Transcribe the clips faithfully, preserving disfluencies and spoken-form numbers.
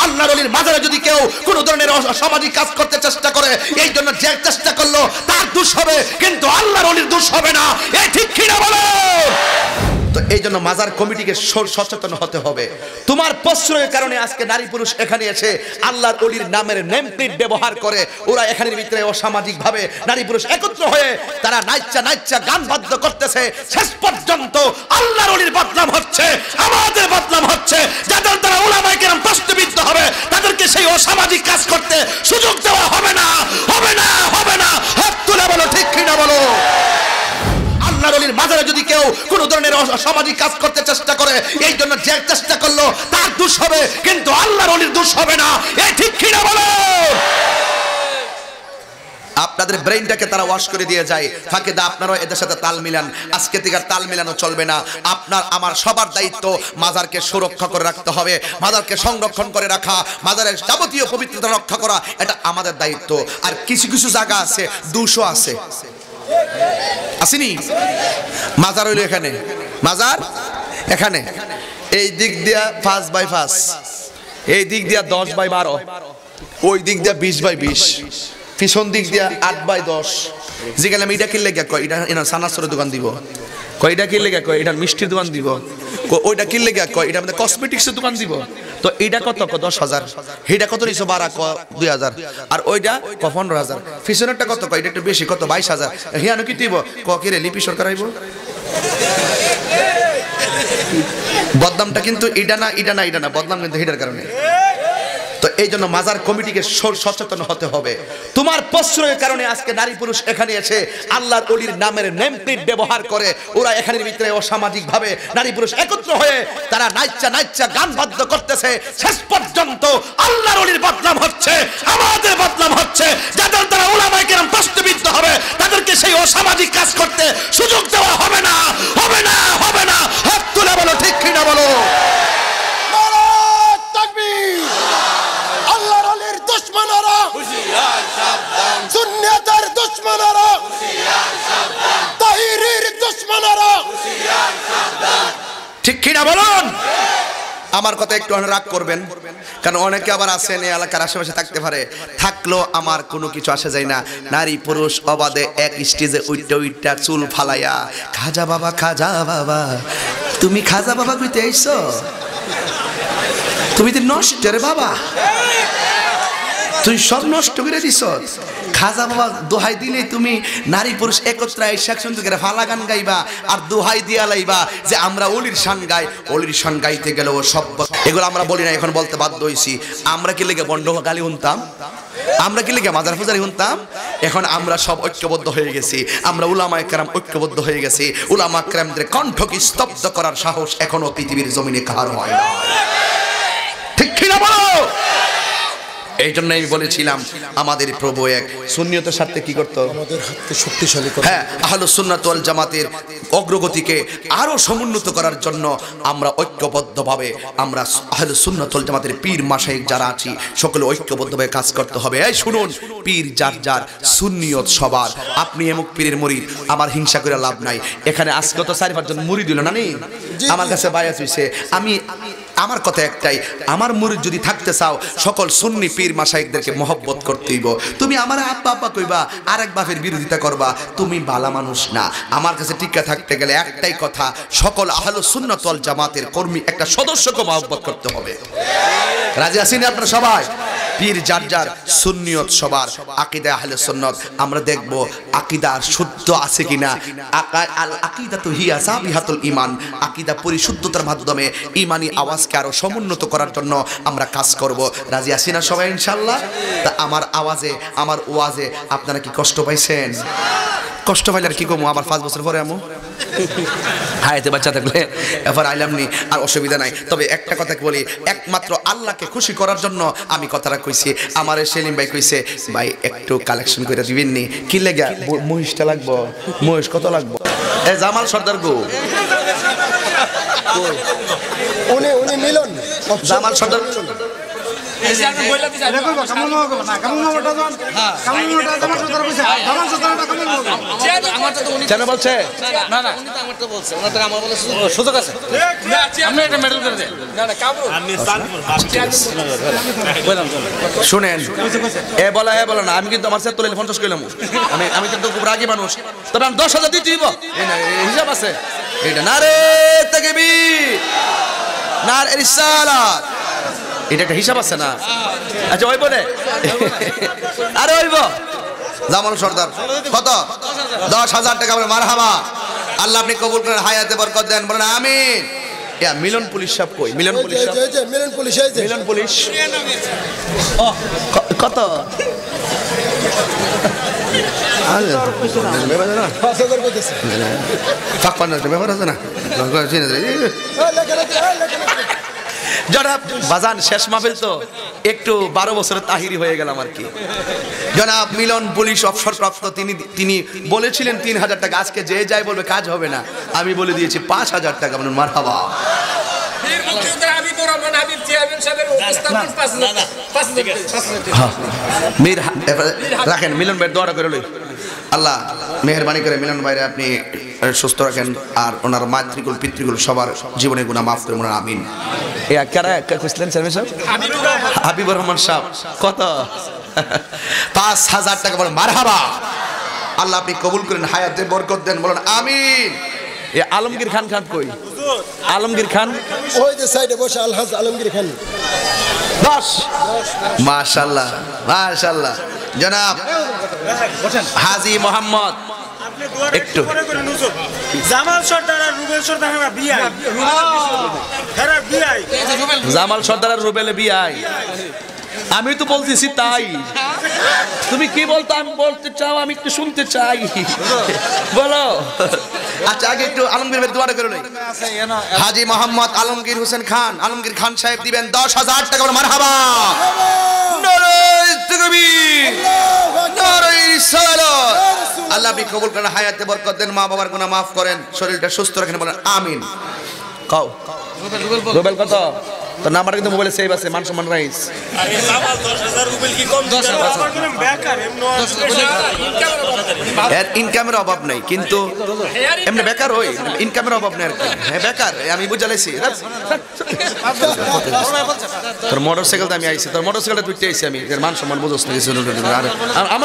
আল্লাহর ওলির মাজারে যদি কেউ কোনো ধরনের অসামাজিক কাজ করতে চেষ্টা করে, এই জন্য যে চেষ্টা করলো তার দোষ হবে, কিন্তু আল্লাহর ওলির দোষ হবে না। এই ঠিক কিনা বলো? তো এই জন্য মাজার কমিটিকে সচেতন হতে হবে। তোমার প্রশ্রয়ের কারণে আজকে নারী পুরুষ এখানে এসে আল্লাহর ওলির নামের নেম প্লেট ব্যবহার করে, ওরা এখানের ভিতরে অসামাজিক ভাবে নারী পুরুষ একত্র হয়ে তারা নাইচা নাইচা গান বাদ্য করতেছে। শেষ পর্যন্ত আল্লাহর ওলির বদনাম হচ্ছে, আমাদের বদনাম হচ্ছে। যাদের দ্বারা উলামায়ে কেরাম প্রশ্নবিদ্ধ হবে তাদেরকে সেই অসামাজিক কাজ করতে সুযোগ দেওয়া হবে না, হবে না, হবে না। হাত তুলে বলো ঠিক কিনা বলো? আল্লাহর ওলির মাজারে যদি কেউ কোনো ধরনের অসামাজিক কাজ করতে চেষ্টা করে, এই জন্য যে চেষ্টা করলো তার দোষ হবে, কিন্তু আল্লাহর ওলির দোষ হবে না। এই ঠিক কিনা বলো? আপনাদের ব্রেইনটাকে তারা ওয়াশ করে দিয়ে যায়। ফাঁকে দা আপনারাও এদের সাথে তাল মিলান। আজকে থেকে আর তাল মিলানো চলবে না। আপনার আমার সবার দায়িত্ব মাজারকে সুরক্ষা করে রাখতে হবে, মাজারকে সংরক্ষণ করে রাখা, মাজারের যাবতীয় পবিত্রতা রক্ষা করা, এটা আমাদের দায়িত্ব। আর কিছু কিছু জায়গা আছে দুশো আছে, আসেনি? মাজার হইলো এখানে, মাজার এখানে, এই দিক দিয়া পাঁচ বাই পাঁচ, এই দিক দিয়া দশ বাই বারো, ওই দিক দিয়া বিশ বাই বিশ, পিছন দিক দিয়া আট বাই দশ। যেখানে আমি এটা কিনলে গিয়া কয় এটা এনার সানাসরের দোকান দিব, কয় এটা কিনলে গিয়া কয় এটার মিষ্টির দোকান দিব, ওইটা কিনলে গিয়া কয় এটা আমাদের কসমেটিক্সের দোকান দিব। তো এইটা কত? দশ হাজার। এইটা কত নিছো? বারা ক দুই হাজার। আর ওইটা ক পনেরো হাজার। পিছনেরটা কত? কয় এটা একটু বেশি, কত? বাইশ হাজার। হিয়ানো কি দিব? ক কিরে লিপি সরকার আইব। বদনামটা কিন্তু এটা না, এটা না, এটা না, বদনাম কিন্তু এটার কারণে। তো এই জন্য মাজার কমিটিকে সচেতন হতে হবে। তোমার প্রশ্রয়ের কারণে আজকে নারী পুরুষ এখানে এসে আল্লাহর ওলির নামের নেম প্লেট ব্যবহার করে, ওরা এখানের ভিতরে অসামাজিক ভাবে নারী পুরুষ একত্র হয়ে তারা নাইচা নাইচা গান বাদ্য করতেছে। শেষ পর্যন্ত আল্লাহর ওলির বদনাম হচ্ছে, আমাদের বদনাম হচ্ছে। যাদের দ্বারা উলামায়ে কেরাম প্রশ্নবিদ্ধ হবে তাদেরকে সেই অসামাজিক কাজ করতে সুযোগ দেওয়া হবে না, হবে না, হবে না। হাত তুলে বলো ঠিক কিনা বলো? দুশ্মনেরা হুঁশিয়ার সাবধান, সুন্নাতের দুশ্মনেরা হুঁশিয়ার সাবধান, তাহিরির দুশ্মনেরা হুঁশিয়ার সাবধান। ঠিক কিনা বলুন? আমার কথা একটু রাগ করবেন, কারণ অনেকে আবার আছেন এই এলাকার আশেপাশে থাকতে পারে, থাকলো আমার কোনো কিছু আসে যায় না। নারী পুরুষ অবাধে এক স্টেজে উইটা উইটা চুল ফালাইয়া, খাজা বাবা, খাজা বাবা, তুমি খাজা বাবা কইতে আইছো? তুমি তো নষ্ট রে বাবা, তুই সব নষ্ট করে দিস। খাজা বাবা দোহাই দিলে তুমি নারী পুরুষ একত্রে একসঙ্গে করে ফালা গান গাইবা আর দোহাই দিয়া লাইবা যে আমরা অলির শান গাই। অলির শান গাইতে গেলেও সব এগুলো আমরা বলি না, এখন বলতে বাধ্য হয়েছি। আমরা কি লেগে বন্ড গালি শুনতাম, আমরা কি লেগে মাজার পূজারি শুনতাম। এখন আমরা সব ঐক্যবদ্ধ হয়ে গেছি, আমরা উলামায়ে কেরাম ঐক্যবদ্ধ হয়ে গেছি। উলামা কেরামদের কণ্ঠকে স্তব্ধ করার সাহস এখনো পৃথিবীর জমিনে কারো হয় না। ঠিক কিনা বলো? এই জন্য আমি বলেছিলাম আমাদের প্রভু এক সুন্নিয়তের সাথে কি করতো, আমাদের হাতকে শক্তিশালী করতো। হ্যাঁ, আহলুস সুন্নাত ওয়াল জামাতের অগ্রগতিকে আরো সমুন্নত করার জন্য আমরা ঐক্যবদ্ধভাবে, আমরা আহলুস সুন্নাত ওয়াল জামাতের পীর মাশায়েখ যারা আছি সকলে ঐক্যবদ্ধভাবে কাজ করতে হবে। এই শুনুন, পীর যার যার, সুন্নিয়ত সবার। আপনি এমুক পীরের মুরিদ, আমার হিংসা করে লাভ নাই। এখানে আজকে তো চারি পাঁচজন মুরিদ দিল না, নেই আমার কাছে বায়াত হইছে। আমি আমার কথা একটাই, আমার মুরিদ যদি থাকতে চাও সকল সুন্নি পীর মাশায়েখদেরকে মহব্বত করতে হইব। তুমি আমার আব্বা আব্বা কইবা, আরেক বাপের বিরোধিতা করবা, তুমি ভালো মানুষ না। আমার কাছে টিকা থাকতে গেলে একটাই কথা, সকল আহলুস সুন্নাত ওয়াল জামাতের কর্মী একটা সদস্যকে মহব্বত করতে হবে। রাজি আছেন আপনারা সবাই? পীর যার যার, সুন্নিয়ত সবার, আকীদা আহলুস সুন্নাত। আমরা দেখব আকীদা শুদ্ধ আছে কিনা। আল আকীদাতু হিয়া সাবিহাতুল ঈমান, আকীদা পরিশুদ্ধতার মাধ্যমে ঈমানি আওয়াজকে আরো সমুন্নত করার জন্য আমরা কাজ করব। রাজি আছেন না সবাই ইনশাআল্লাহ? তা আমার আওয়াজে, আমার ওয়াজে আপনারা কি কষ্ট পাইছেন? কষ্ট পাইলে আর কি কমু, আবার পাঁচ বছর পরে আমু হায়াতে বাচ্চা থাকলে এবার আইলাম নি, আর অসুবিধা নাই। তবে একটা কথা বলি, একমাত্র আল্লাহকে খুশি করার জন্য আমি কথাটা কইছি। আমার সেলিম ভাই কইছে, ভাই একটু কালেকশন করে দিবেন নি? কি লেগা? মহিষটা লাগবো। মহিষ কত লাগবো? এ জামাল সর্দার গো, উনি উনি মিলন জামাল সর্দার চেয়ারম্যান বলছে না না আমার তো বলছে ওনার টাকা আমার বলে সুযোগ আছে আপনি একটা মেডেল করে দেন না না কাবু শুনেন এ বলা এ বলা না আমি কিন্তু আমার সাথে তুলে পঞ্চাশ কইলাম আমি আমি কিন্তু খুব রাগী মানুষ তবে আমি দশ হাজার দিতে দিব হিসাব আছে এটা নারে তাকবীর নারে রিসালাত এটা একটা হিসাব আছে না আচ্ছা ওই বলে আরে ওইব জামাল সর্দার কত দশ হাজার টাকা বলে মারহাবা আল্লাহ আপনি কবুল করেন হায়াতে বরকত দেন বলেন আমিন ইয়া মিলন পুলিশ সব কই মিলন পুলিশ সব মিলন পুলিশ এই যে মিলন পুলিশ কত ফাঁক পান্না ব্যাপার আছে না জনাব বাজান শেষ মাহফিল তো একটু বারো বছরের তাহিরি হয়ে গেলাম আর কি জনাব মিলন পুলিশ অবসরপ্রাপ্ত তিনি তিনি বলেছিলেন তিন হাজার টাকা আজকে যে যাই বলবে কাজ হবে না আমি বলে দিয়েছি পাঁচ হাজার টাকা বলুন মারহাবা রাখেন মিলন ভাই দোয়া করে লই আল্লাহ মেহেরবানি করে মিলন ভাইরে আপনি সুস্থ রাখেন আর ওনার মাতৃকুল পিতৃকুল সবার জীবনের গুনাহ মাফ করে ওনার আমিন এ কারা কইছিলেন চেয়ারম্যান সাহেব হাবিবুর রহমান সাহেব কত পাঁচ হাজার টাকা বলেন মারহাবা আল্লাহ আপনি কবুল করেন হায়াতে বরকত দেন বলেন আমিন এ আলমগীর খান খান কই আলমগীর খান ওই যে সাইডে বসে আলহাজ আলমগীর খান দশ মাশাআল্লাহ মাশাআল্লাহ জনাব হাজী মোহাম্মদ একটু জামাল সর্দার আর রুবেল সর্দার বিআই হেরা বিআই জামাল সর্দার আর রুবেলে বিআই আমি তো বলতেছি তাই তুমি কি বলতো আমি বলতে চাও আমি একটু শুনতে চাই বলো আচ্ছা আগে একটু আলমগীর ভাই দোয়া করে লই হাজী মোহাম্মদ আলমগীর হোসেন খান আলমগীর খান সাহেব দিবেন দশ হাজার টাকা মারহাবা নারে তাকবীর নারে রিসালাত আল্লাহ আপনি কবুল করেন হায়াতে বরকত দেন মা বাবার গুনাহ মাফ করেন শরীরটা সুস্থ রাখেন বলেন আমিন কও রুবেল কত তো নাম্বার কিন্তু মোবাইলে সেভ আছে মান সম্মান রাইস আরে জামাল দশ হাজার রুবেল কি কম দিতে আমার কোনো বেকার এমন এর ইনকামের অভাব নাই কিন্তু এমনি বেকার হই ইনকামের অভাব নাই হ্যাঁ বেকার আমি বুঝাইছি তোর মোটরসাইকেলটা আমি আইছি তোর মোটরসাইকেলটা তুই আইছি আমি এর মান সম্মান বুঝছ না কিছু আমার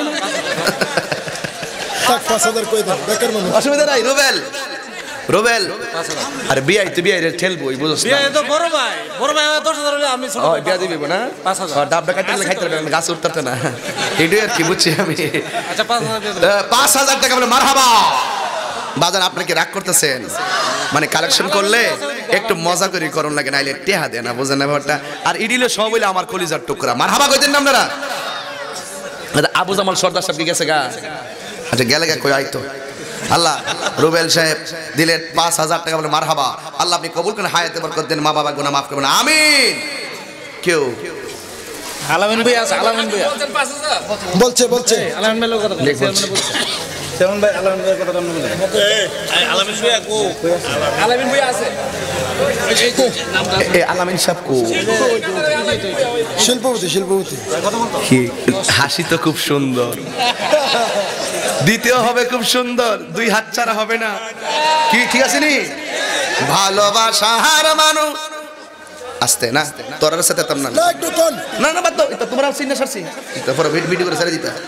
টাকা পাঁচ হাজার কই দাও বেকার মানুষ অসুবিধা নাই রুবেল রুবেল আরে বিআই তো বিআই রে ঠেলবো বুঝছ না বিআই তো বড় ভাই বড় ভাই দশ হাজার হলে আমি ছোট ও বিয়া দিবি না পাঁচ হাজার ডাবটা কাটলে খাইতে পারবে গাছ উঠতে না এটাই আর কি বুঝছি আমি আচ্ছা পাঁচ হাজার দিয়ে দেব পাঁচ হাজার টাকা বলে মারহাবা বাজার আপনি কি রাগ করতেছেন মানে কালেকশন করলে একটু মজা করে করুন লাগে নাইলে টেহা দেয় না বুঝেন না ব্যাপারটা আর ইডিলে সব হইলে আমার কলিজার টুকরা মারহাবা কইতেন না আপনারা আবু জামাল সর্দার সাহেব কি গেছে গা আচ্ছা গেলে গা কই আইতো আল্লাহ রুবেল সাহেব দিলেন পাঁচ হাজার টাকা বলে মারহাবা আল্লাহ আপনি কবুল করেন হায়াতে বরকত দেন মা বাবার গুনাহ মাফ করবেন আমিন কেউ আলামিন ভাই আছে আলামিন ভাই বলছে বলছে আলামিন ভাই কথা বলছে তেমন ভাই আলামিন ভাই কথা বলুন এই আলামিন ভাই কো আলামিন ভাই আছে এ আলামিন সাহেব কো শিল্পপতি শিল্পপতি কি হাসি তো খুব সুন্দর দ্বিতীয় হবে খুব সুন্দর দুই হাত ছাড়া হবে না কি ঠিক আছে নি ভালোবাসার মানুষ আস্তে না তোর সাথে তাম না না একটু কোন না না বাদ দাও এটা তোমরা সিনে সারছি তারপর ভিডিও করে ছেড়ে দিতা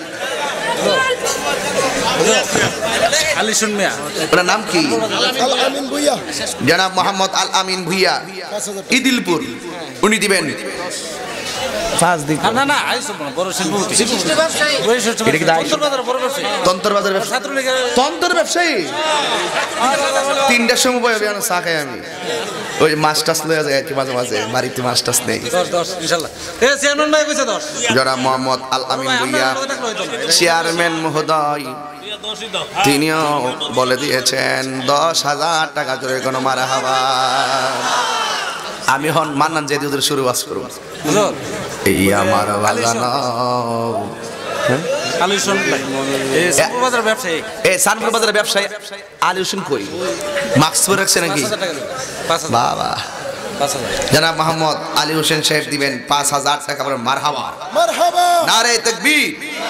আলী শুন মিয়া ওনার নাম কি আল আমিন ভুইয়া জনাব মোহাম্মদ আল আমিন ভুইয়া ইদিলপুর উনি দিবেন পাঁচ দিক না না আইছো বড় শিল্পপতি এটা কি তন্তর বাজার বড় ব্যবসায়ী তন্তর বাজার ব্যবসা তন্তর ব্যবসায়ী তিনটার সময় বই আমি চা খাই আমি ওই মাছ টাছ লয়ে যায় কি মাঝে মাঝে বাড়িতে মাছ টাছ নেই দশ দশ ইনশাআল্লাহ এ চেয়ারম্যান ভাই কইছে দশ জনাব মোহাম্মদ আল আমিন ভুইয়া চেয়ারম্যান মহোদয় তিনিও বলে দিয়েছেন দশ হাজার টাকা জোরে কোনো মারহাবা আমি হন মান্নান যে ওদের শুরু বাস করব এই আমার বাজানো আলী শুন ভাই এই সানপুর বাজার ব্যবসায়ী এ সানপুর বাজারের ব্যবসায়ী আলী হোসেন কই মাস্ক পরে রাখছে নাকি বাবা জনাব মোহাম্মদ আলী হোসেন সাহেব দিবেন পাঁচ হাজার টাকা। বলেন মারহাবা মারহাবা। নারে তাকবীর।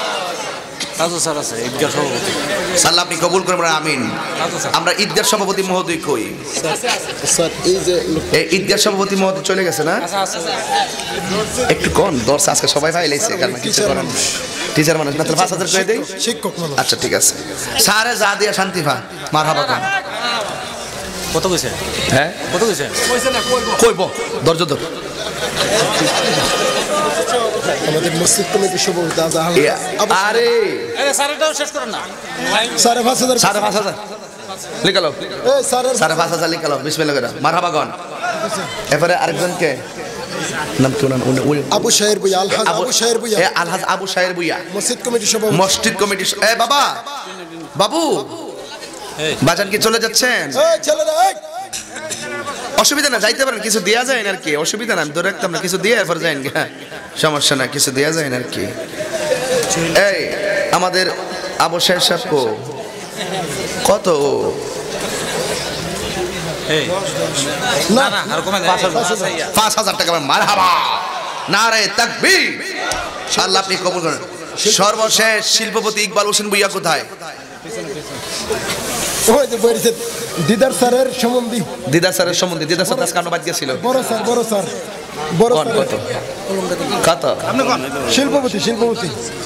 আল্লাহ আপনি কবুল করবেন আমিন। আমরা ঈদগাহ সভাপতি মহোদয় কই? স্যার এই যে এই ঈদগাহ সভাপতি মহোদয় চলে গেছে না? একটু কোন দর্শ আজকে সবাই ভাই লাইছে কারণ কিছু করেন টিচার মানুষ না, তাহলে পাঁচ হাজার করে দেই। শিক্ষক মানুষ। আচ্ছা ঠিক আছে। সারে যা দিয়া শান্তি ভা মারহাবা কোন কত কইছে? হ্যাঁ কত কইছে? কইব দরজ দর আমাদের মসজিদ কমিটির সভাপতি আজহার। আরে আরে স্যারটাও শেষ করেন না। সাড়ে পাঁচ হাজার। সাড়ে পাঁচ হাজার লিখালো। এই স্যারের সাড়ে পাঁচ হাজার লিখালো। বিসমিল্লাহ করে মারহাবা গন। এরপরে আরেকজনকে নাম কি নাম? আবু শাহের ভুইয়া, আলহাজ আবু শাহের ভুইয়া, এ আলহাজ আবু শাহের ভুইয়া, মসজিদ কমিটির সভাপতি। মসজিদ কমিটি। এ বাবা বাবু বাজান কি চলে যাচ্ছেন? এই ছেলেরা এই অসুবিধা না, যাইতে পারেন, কিছু দেয়া যায় না আর কি, অসুবিধা না, আমি ধরে রাখতাম না, কিছু দিয়ে এরপর যাইন, সমস্যা না, কিছু দেয়া যায় না আর কি। এই আমাদের আবু শাহের সাহেব কো কত? না না আর কমে পাঁচ হাজার টাকা। মারহাবা নারে তাকবীর। আল্লাহ আপনি কবুল করেন। সর্বশেষ শিল্পপতি ইকবাল হোসেন ভুইয়া কোথায়? ওই যে বইছে দিদার স্যারের সম্বন্ধী। দিদা স্যারের সম্বন্ধে দিদা স্যার কানো বাদ গেছিল। বড় স্যার বড় স্যার বড় কোন কত? কত? শিল্পপতি শিল্পপতি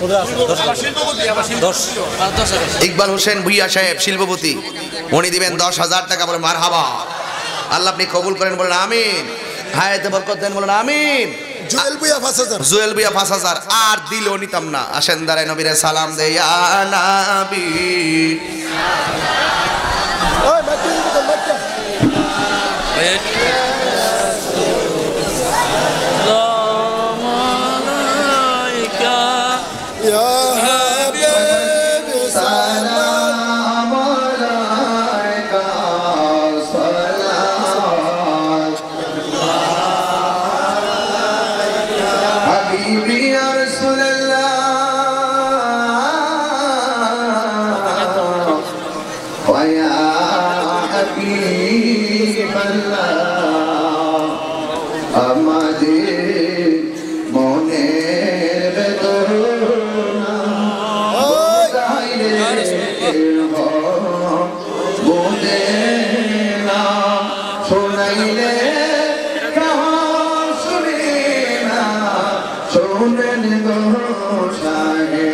ইকবাল হোসেন ভুইয়া সাহেব শিল্পপতি, উনি দিবেন দশ হাজার টাকা। বলেন মারহাবা। আল্লাহ আপনি কবুল করেন। বলেন আমিন। হায়াতে বরকত দেন। বলেন আমিন। জুয়েল ভুইয়া পাঁচ হাজার। জুয়েল ভুইয়া পাঁচ হাজার। আর দিল নিতাম না। আসেন দাঁড়ায় নবীরে সালাম দে ইয়া নবী। ওই মাইকে দিতে মাইকে। ইয়া হাবিবি সালাম আলাইকা সালাম হাবিবি ইয়া রাসূলুল্লাহ ওয়া ইয়া হাবিবাল্লাহ আমাদের মনের বেদনা বোঝে না শোনাইলে শুনে না শোনেন গো শাহে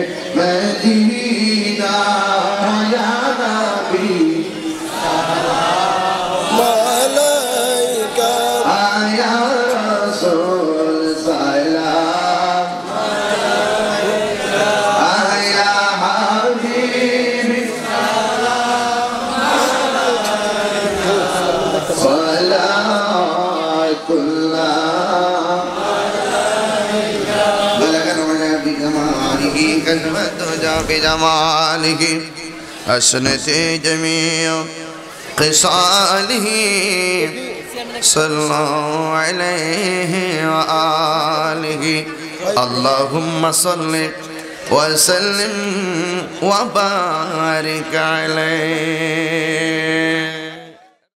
মদিনা ইয়া নবী মালাইকা আয়া রাসূল সালাম আয়া হাবিবি সালাতুল্লাহ বলগন ওয়া বিজামালিহি কলমত জা বিজামালিহি হাসনতে জমিউ খিসালিহি সাল্লাল্লাহু আলাইহি ওয়া আলিহি আল্লাহুম্মা সাল্লি ওয়া সাল্লিম ওয়া বারিক আলাইহি।